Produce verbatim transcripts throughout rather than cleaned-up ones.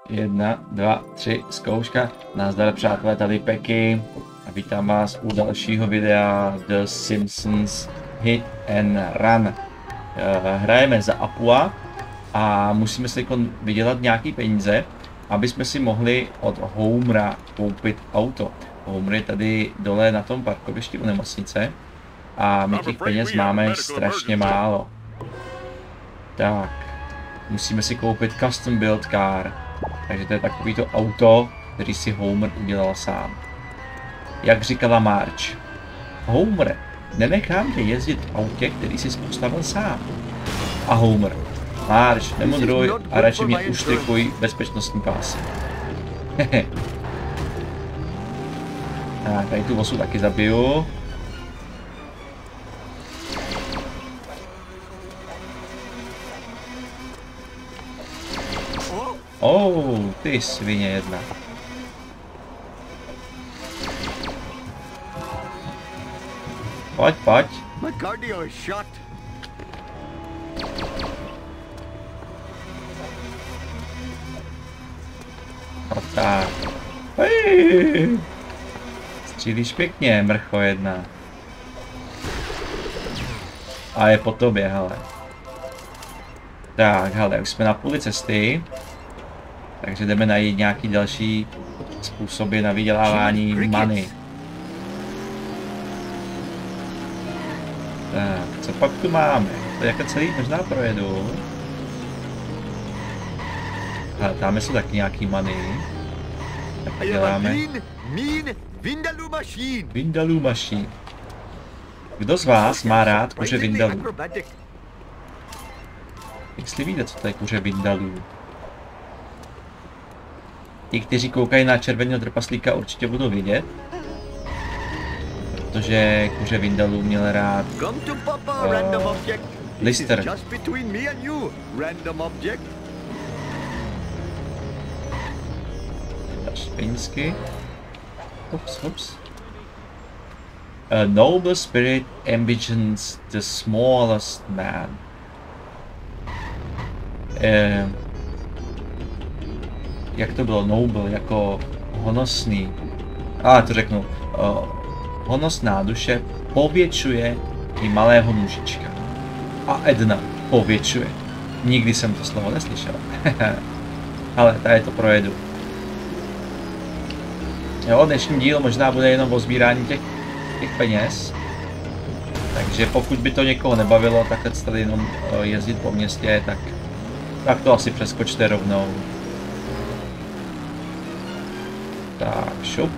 Jedna, dva, tři, zkouška. Nazdar přátelé, tady Peky a vítám vás u dalšího videa The Simpsons Hit and Run. Hrajeme za Apua a musíme si vydělat nějaký peníze, aby jsme si mohli od Homera koupit auto. Homer je tady dole na tom parkovišti u nemocnice a my těch peněz máme strašně málo. Tak, musíme si koupit custom build car. Takže to je takovýto auto, který si Homer udělal sám. Jak říkala Marge. Homer, nenechám tě jezdit v autě, který jsi postavil sám. A Homer. Marge, nemodruj a radši mě uštrikuj bezpečnostní pásy. Hehe. Tak, tady tu osu taky zabiju. Oh, ty svině jedna. Pojď, pojď. No tak. Hej. Střílíš pěkně, mrcho jedna. A je po tobě, hele. Tak, hele, už jsme na půli cesty. Takže jdeme najít nějaký další způsoby na vydělávání money. Tak, co pak tu máme? To jako celý možná projedu. Ale tam jsou taky nějaký money. Tak děláme. Vindaloo machine. Kdo z vás má rád kuře Vindaloo? Jestli víte, co to je kuře Vindaloo? Ti, kteří koukají na červeného trpaslíka, určitě budou vidět, protože kuře Vindaloo měl rád uh, Lister. Špinsky. Ups, ups. A noble spirit ambitions the smallest man. Uh, Jak to bylo? Noble, jako honosný. A to řeknu. Uh, honosná duše povětšuje i malého mužička. A Edna povětšuje. Nikdy jsem to slovo neslyšel. Ale tady to projedu. Jo, dnešní díl možná bude jenom o sbírání těch, těch peněz. Takže pokud by to někoho nebavilo, takhle tady jenom uh, jezdit po městě, tak, tak to asi přeskočte rovnou. Tak, šup.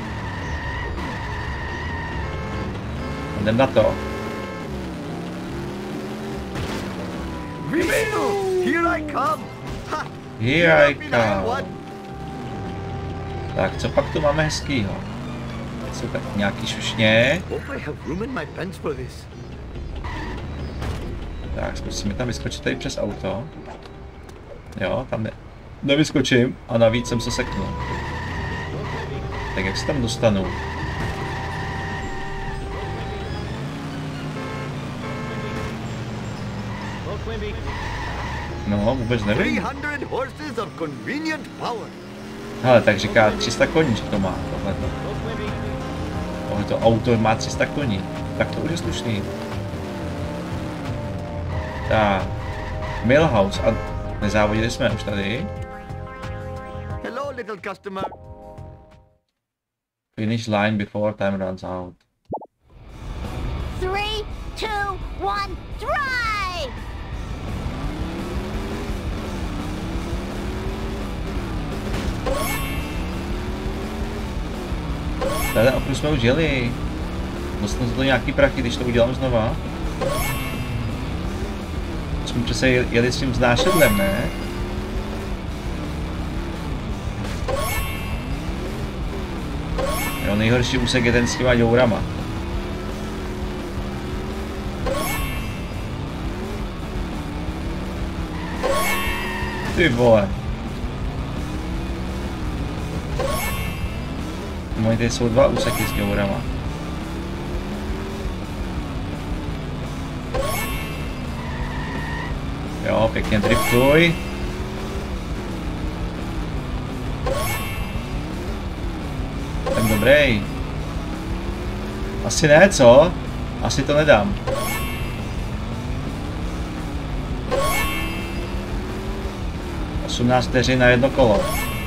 Jdem na to. Here I come. Here I come. Tak, co pak tu máme hezkýho? Jsou tak nějaký šušně. Tak, zkusíme tam vyskočit tady přes auto. Jo, tam ne nevyskočím a navíc jsem se seknul. Tak jak se tam dostanu? No, vůbec nevím. Hele, tak říká tři sta koní, že to má tohleto. Tohleto auto má tři sta koní. Tak to už je slušný. Tak. Millhouse. A nezávodili jsme už tady. Hello, little customer. Finish line before time runs out. Three, two, one, drive! Tady opravdu jsme už jeli. Dostanu za to nějaký prachy, když to udělám znova. Jsme přece jeli s tím znášedlem, ne? Jo, nejhorší úsek je ten s těma jourama. Ty vole. Moje tady jsou dva úseky s jourama. Jo, pěkně driftuj. Dobrý. Asi ne, co? Asi to nedám. osmnáct vteřin na jedno kolo.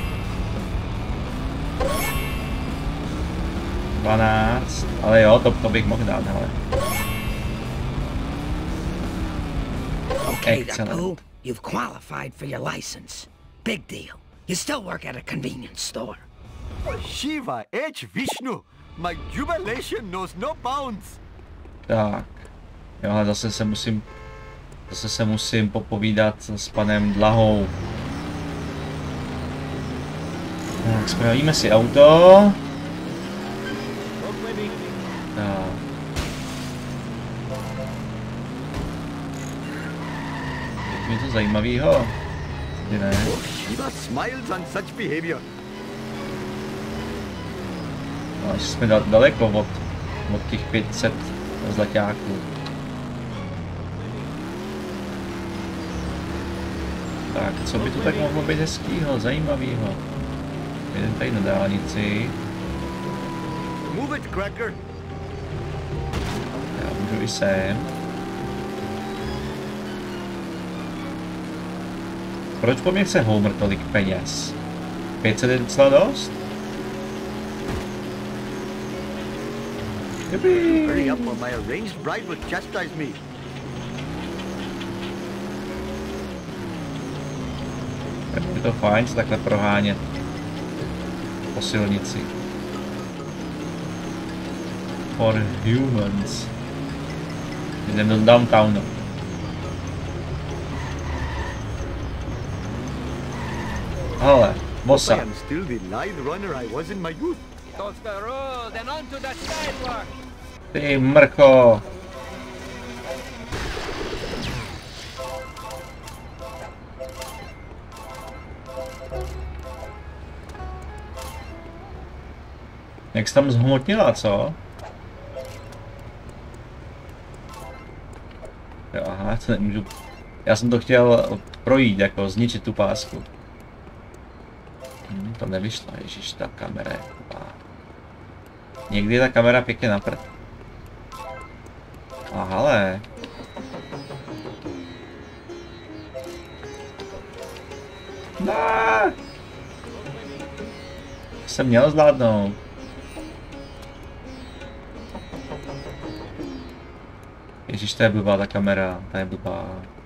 dvanáct, ale jo, to, to bych mohl dát, hele. Okay, Dapu, Excellent. you've qualified for your license. Big deal. You still work at a convenience store. Shiva H. Vishnu, my jubilation knows no bounds. Tak. Jo, ale zase se musím... Zase se musím popovídat s panem Dlahou. Tak, spravíme si auto. Tak. Je to zajímavýho? Ty ne. Oh, Shiva smiles on such behavior. No, až jsme da daleko od, od těch pět set zlaťáků. Tak, co by tu tak mohlo být hezkýho, zajímavýho? Jeden tady na dálnici. Move it, Cracker. Já můžu i sem. Proč po mně chce Homer tolik peněz? pět set je docela dost? Jubi. Hurry up or my arranged bride will chastise me. Je to fajn se takhle prohánět po silnici. For humans. Jdeme do downtownu. Ale, bossa. I am still the lithe runner I was in my youth. Off the road and onto the sidewalk. Ty mrcho. Jak jsi tam zhmotnila, co? Jo, aha, to nemůžu... Já jsem to chtěl projít, jako zničit tu pásku. Hm, to nevyšlo, ježiš, ta kamera je taková. Někdy je ta kamera pěkně na prd. A hele. No. Jsem měl zvládnout. Ježíš, to je blbá ta kamera, ta je blbá.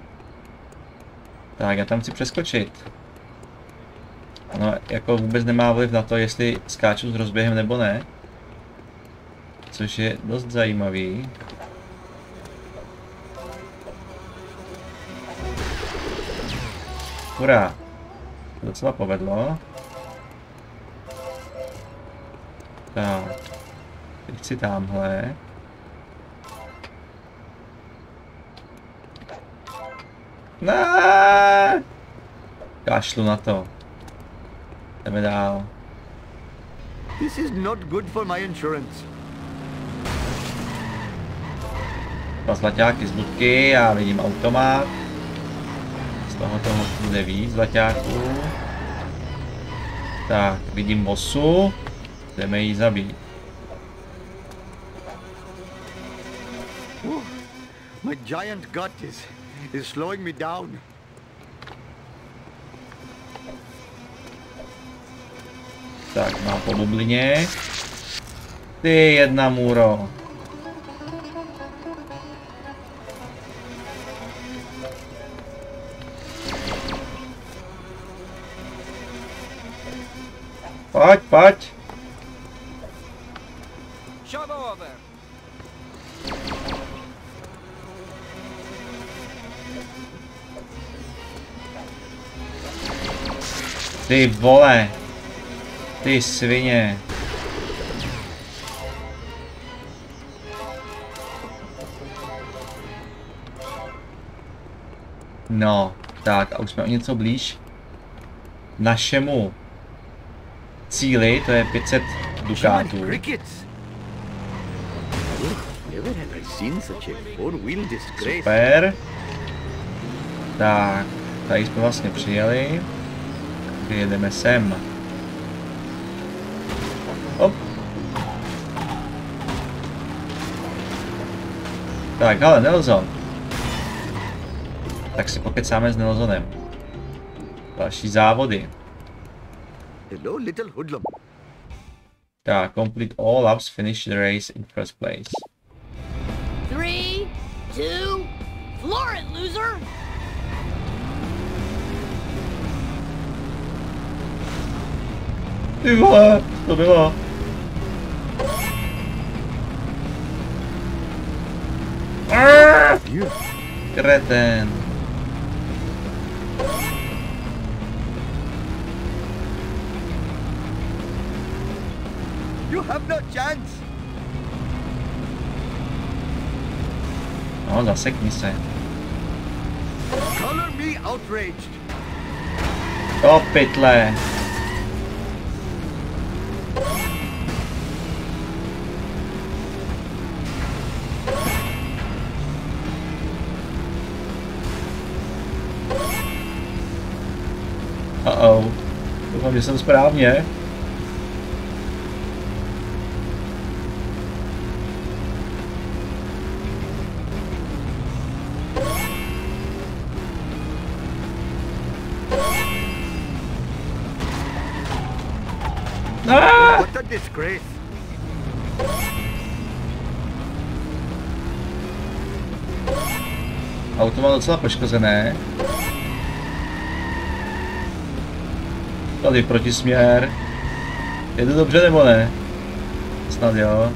Tak, já tam chci přeskočit. Ano, jako vůbec nemá vliv na to, jestli skáču s rozběhem nebo ne. Což je dost zajímavý. Hurá. To docela povedlo. Tak. Teď chci tamhle. Ne. Kašlu na to. Jdeme dál. This is not good for my insurance. Dva zlaťáky z budky, já vidím automat. Z toho toho bude víc zlaťáků. Tak, vidím bosu. Jdeme jí zabít. Oh, my giant gut is, is slowing me down. Tak, má po bublině. Ty jedna můro. Pojď, pojď. Shove over. Ty vole. Ty svině. No, tak a už jsme o něco blíž našemu cíli, to je pět set dukátů. Crickets. Oh, never have I seen such a four-wheel disgrace. Super. Tak, tady jsme vlastně přijeli. Kdy jedeme sem. Hop. Tak, ale Nelson. Tak si pokecáme s Nelsonem. Další závody. Hello, little hoodlum. Tak, complete all laps, finish the race in first place. Three, two, floor it, loser! Ty vole, to bylo. You. Kreten. You have no chance. No, zasekni se. Color me outraged. Do pytle. Uh-oh. Doufám, že jsem správně. Ah! What a disgrace. Auto má docela poškozené. Tady protisměr. Je to dobře nebo ne? Snad jo.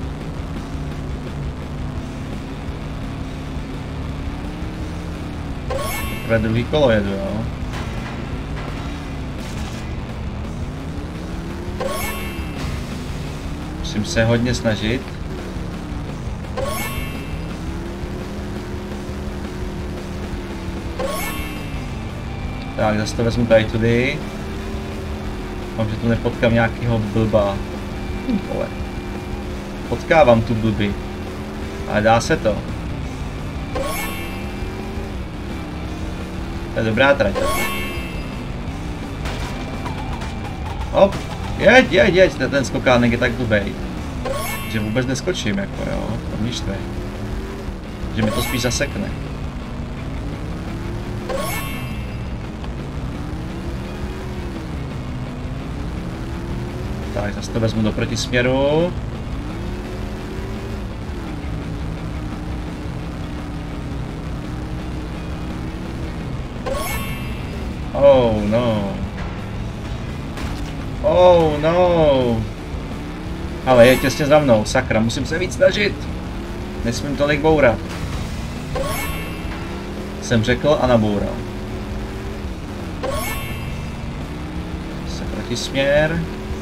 Ve druhý kolo jedu, jo. Musím se hodně snažit. Tak, zase to vezmu tady tudy. Mám, že tu nepotkám nějakýho blba. Vole. Potkávám tu blby. Ale dá se to. To je dobrá trať. Hop. Jeď, jeď, jeď, ten skokánek je tak blbej. Že vůbec neskočím, jako jo. To mě štve. Že mi to spíš zasekne. Tak, zase to vezmu do protisměru. Oh no. Oh no. Ale je těsně za mnou, sakra, musím se víc snažit. Nesmím tolik bourat. Jsem řekl a naboural. Se protisměr.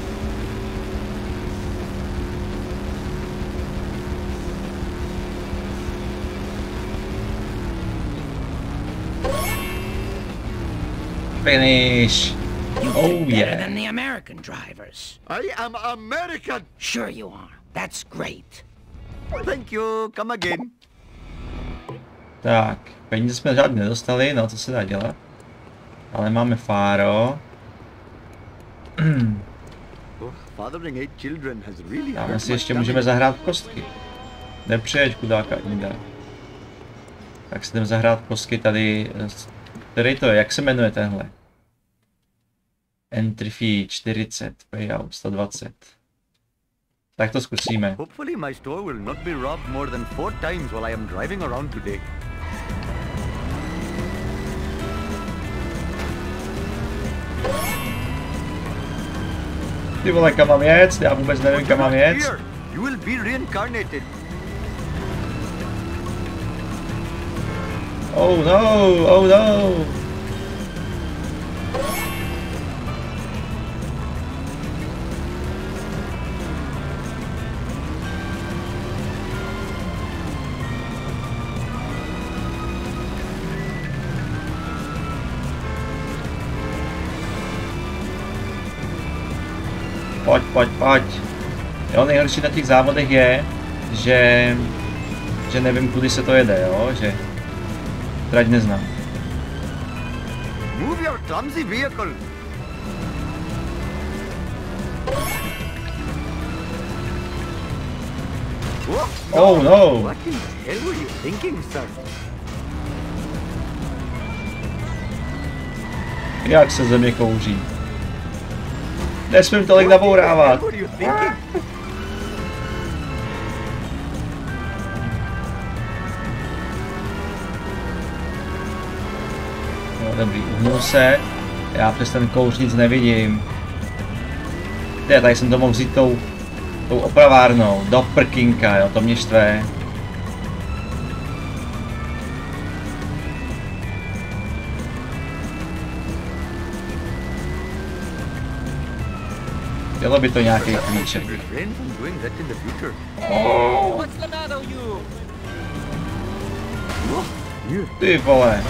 Finish! You Oh, did better yeah. than the American drivers. I am American. Sure you are. That's great. Thank you. Come again. Tak, peníze jsme žádný nedostali, no co se dá dělat. Ale máme fáro. Oh, fathering eight children has really Dáme hurt si my ještě tummy. můžeme zahrát kostky. Nepřijeď chudáka Inda. Tak si jdeme zahrát kostky tady. Který to je? Jak se jmenuje tenhle? Entry fee čtyřicet, payout sto dvacet. Tak to zkusíme. Hopefully my store will not be robbed more than four times while I am driving around today. Ty vole, kam mám jet? Já vůbec nevím, kam mám jet. Here, you will be reincarnated. Oh no, oh no. Pojď, pojď, pojď. Jo, nejhorší na těch závodech je, že, že nevím, kudy se to jede, jo, že trať neznám. Move your clumsy vehicle. Oh no! What the hell were you thinking, sir? Jak se země kouří? Nesmím tolik nabourávat. What were you thinking? No dobrý, uhnul se. Já přes ten kouř nic nevidím. Ty, tady jsem to mohl vzít tou, tou opravárnou. Do prkinka, jo, to mě štve. Bylo by to nějaký klíček. Refrain from doing that in the future. What's the matter, you? You. Ty vole.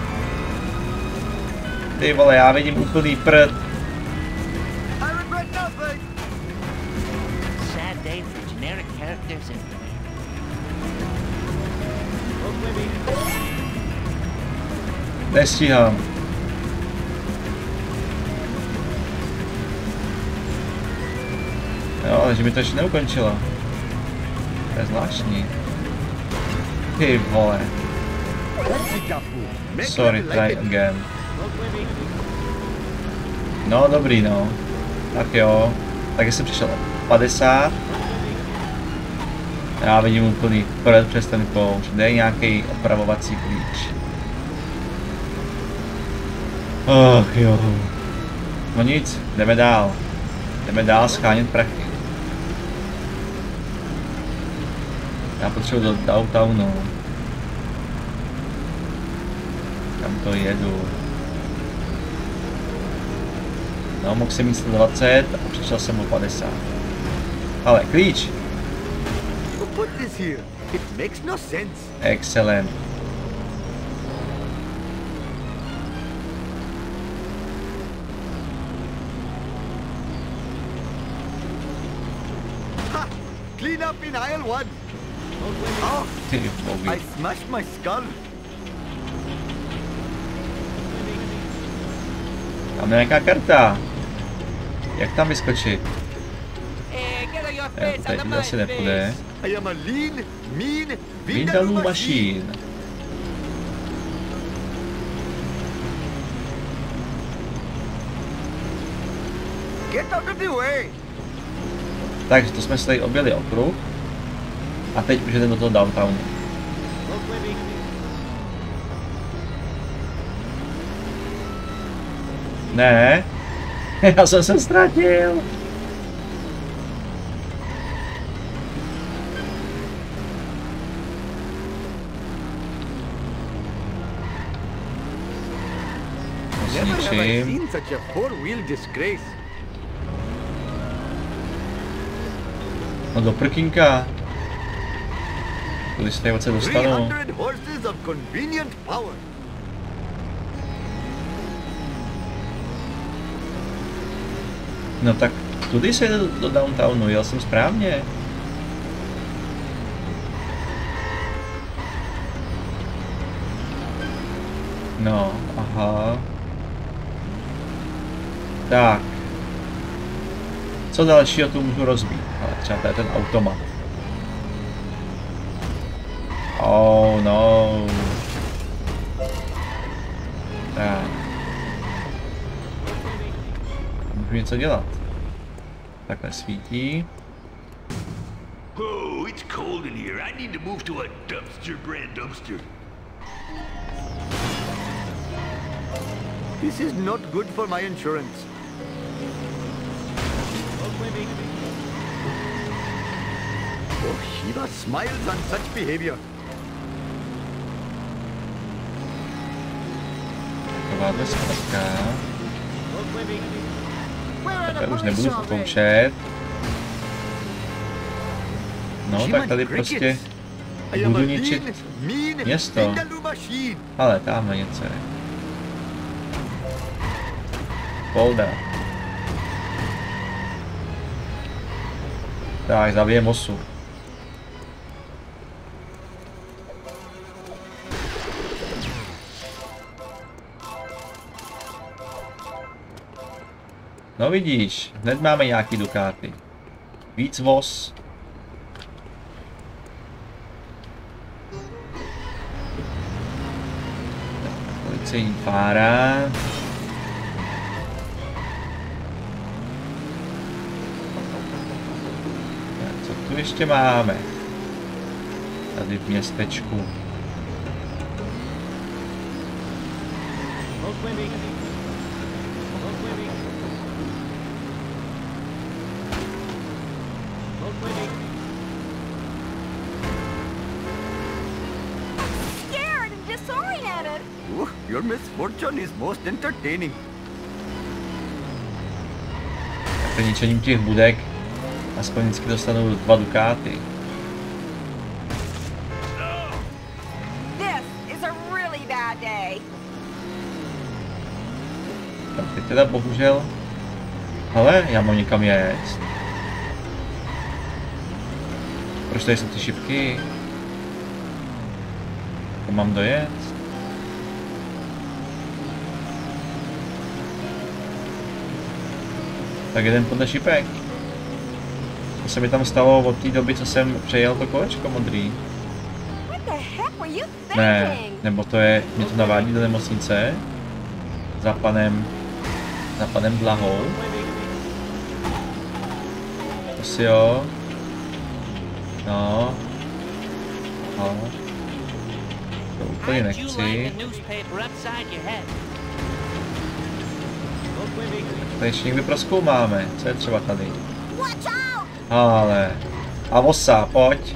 Ty vole, já vidím úplný prd. I regret nothing. Sad day for generic characters in Nestíhám. Jo, ale že mi to ještě neukončilo. To je zvláštní. Ty vole. Sorry, try again. No dobrý no. Tak jo. Tak jsem přišel padesát. Já vidím úplný prd přes ten kouř. Dej nějaký opravovací klíč. Ach jo. No nic, jdeme dál. Jdeme dál schánět prachy. Já potřebuji do downtownu. Kam to jedu? No, mohl jsem mít sto dvacet a přišel jsem o padesát. Ale klíč! Who put this here? It makes no sense. Excelent. Ha! Clean up in aisle one. Oh, Ty I bogy. smashed my skull. Tam je nějaká karta. Jak tam vyskočit? Hey, get out your Jo, face out teď of my asi nepůjde. I am a lean, mean Vindaloo Vindaloo machine. machine. Get out of the way. Takže to jsme si tady objeli okruh. A teď už jdeme do toho downtownu. Ne, já jsem se ztratil. Never have I Zničím. seen such a four-wheel disgrace. No do prkínka. Když se tady odsaď three dostanu. hundred horses of convenient power. No tak tudy se jde do, do downtownu, jel jsem správně. No, aha. Tak. Co dalšího tu můžu rozbít? Ale třeba to je ten automat. Oh no. Tak. Můžu něco dělat. Takhle svítí. Oh, it's cold in here. I need to move to a dumpster brand dumpster. This is not good for my insurance. Oh, Shiva smiles on such behavior. Takováhle zkratka. Where are Takhle the už police nebudu all been? pokoušet. No, Shiva tak tady crickets. prostě I am a budu lean, ničit. mean město. Vindaloo machine. Ale tamhle něco je. Polda. Tak, zabijem osu. No vidíš, hned máme nějaký dukáty. Víc voz. policejní fára. Tak, co tu ještě máme? Tady v městečku. Oh, your misfortune is most entertaining. Tak ničením těch budek aspoň vždycky dostanu dva dukáty. Tak teď teda bohužel... Hele, já mám někam jet. Proč tady jsou ty šipky? Kam mám dojet? Tak jeden podle šipek. To se mi tam stalo od té doby, co jsem přejel to kolečko modrý. Ne, nebo to je, mě to navádí do nemocnice. Za panem, za panem Blahou. To si jo. No. No. To úplně nechci. To ještě někdy prozkoumáme, co je třeba tady. Ale. A vosa, pojď.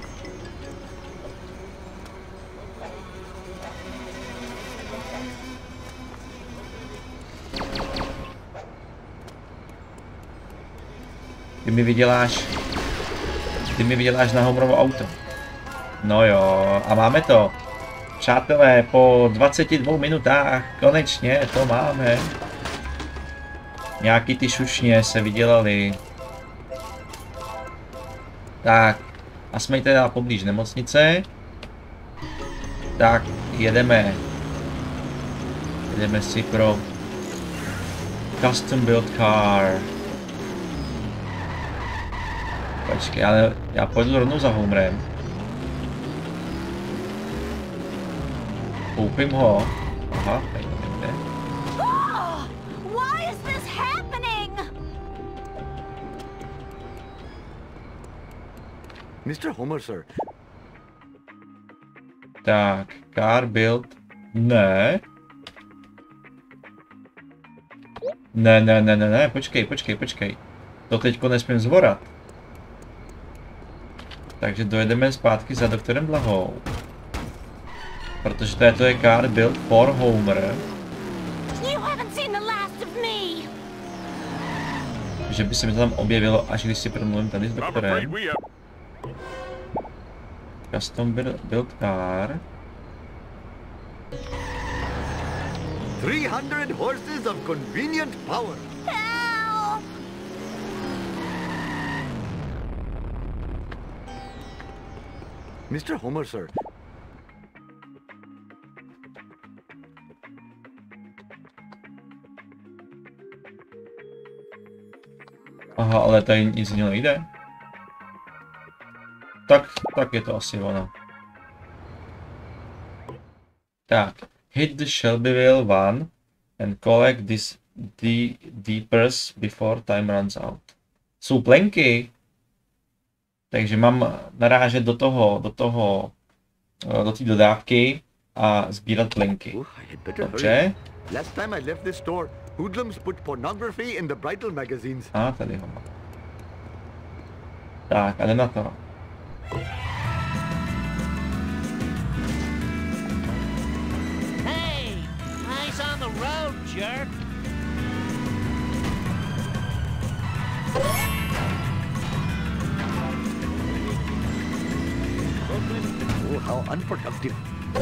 Ty mi vyděláš. Ty mi vyděláš na Homerovo auto. No jo, a máme to. Přátelé, po dvaceti dvou minutách konečně to máme. Nějaký ty šušně se vydělali. Tak, a jsme teda poblíž nemocnice. Tak, jedeme. Jedeme si pro custom build car. Počkej, ale já pojdu rovnou za Homerem. Koupím ho. Aha, tady to jde. mister Homer, sir. Tak, car build. Ne. Ne, ne, ne, ne, ne, počkej, počkej, počkej. To teďko nesmím zvorat. Takže dojedeme zpátky za doktorem Blahou. Protože to je, to je car build for Homer. Že by se mi to tam objevilo, až když si promluvím tady s doktorem. Custom build car. three hundred horses of convenient power. Help! mister Homer, sir. Aha, ale tady nic z něho nejde. Tak, tak je to asi ono. Tak, hit the Shelbyville one and collect this the deepers before time runs out. Jsou plenky. Takže mám narážet do toho, do toho, do té dodávky a sbírat plenky. Oh, I had better Dobře. hurry. Last time I left this store, hoodlums put pornography in the bridal magazines. A tady ho mám. Tak, a jde na to. Hey, eyes on the road, jerk. Oh, how unproductive.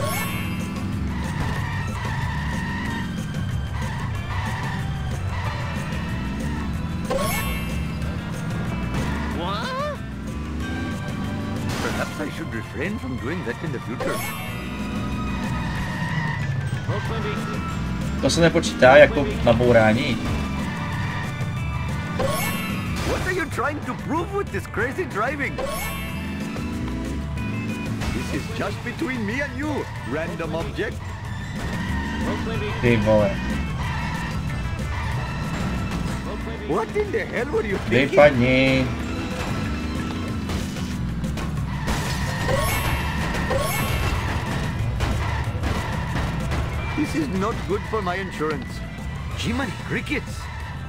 What? Perhaps I should refrain from doing that in the future. To se nepočítá jako nabourání. What are you trying to prove with this crazy driving? This is just between me and you, random object. Ty vole. What in the hell were you thinking? Vypadni. This is not good for my insurance. Jiminy crickets.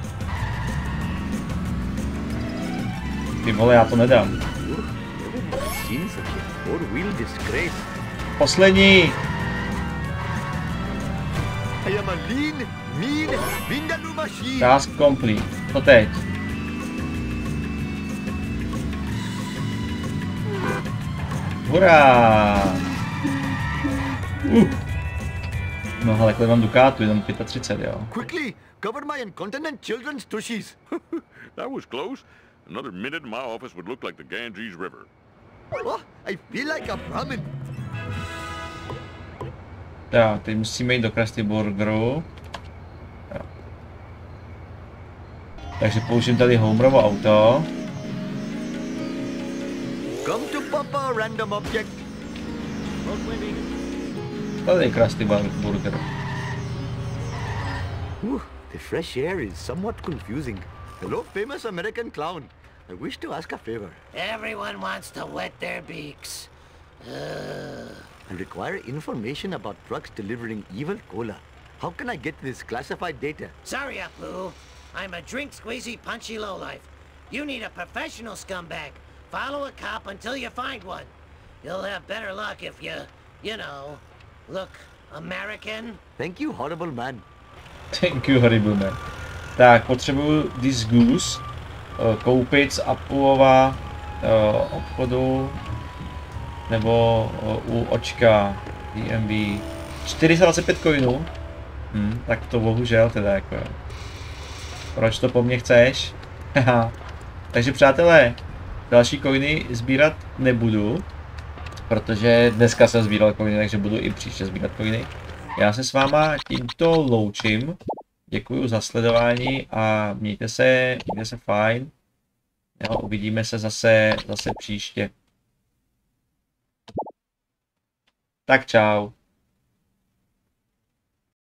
Ty vole, já to nedám. Ooh, never have seen such a four-wheel disgrace. Poslední. I am a lean, mean, Vindaloo machine. Task complete. To teď. Hurá! Uh. No hele, kolik mám dukátu, jenom třicet pět, jo. Quickly, cover my incontinent children's tushies. That was close. Another minute and my office would look like the Ganges River. Oh, I feel like a Brahmin. Tak, teď musíme jít do Krusty Burgeru. Jo. Takže použijeme tady Homerovo auto. Come to Papa, random object. Tady je Krusty Burger. Ooh, the fresh air is somewhat confusing. Hello, famous American clown. I wish to ask a favor. Everyone wants to wet their beaks. Ugh. I require information about trucks delivering evil cola. How can I get this classified data? Sorry, Apu. I'm a drink squeezy punchy lowlife. You need a professional scumbag. Follow a cop until you find one. You'll have better luck if you, you know, look American. Thank you, horrible man. Thank you, horrible man. Tak, potřebuju this goose koupit z Appleova uh, obchodu nebo uh, u očka D M V. čtyři sta dvacet pět coinů. Hm, tak to bohužel teda jako jo. Proč to po mně chceš? Takže přátelé, další coiny sbírat nebudu, protože dneska jsem sbíral coiny, takže budu i příště sbírat coiny. Já se s váma tímto loučím. Děkuji za sledování a mějte se, mějte se fajn. Jo, uvidíme se zase, zase příště. Tak čau.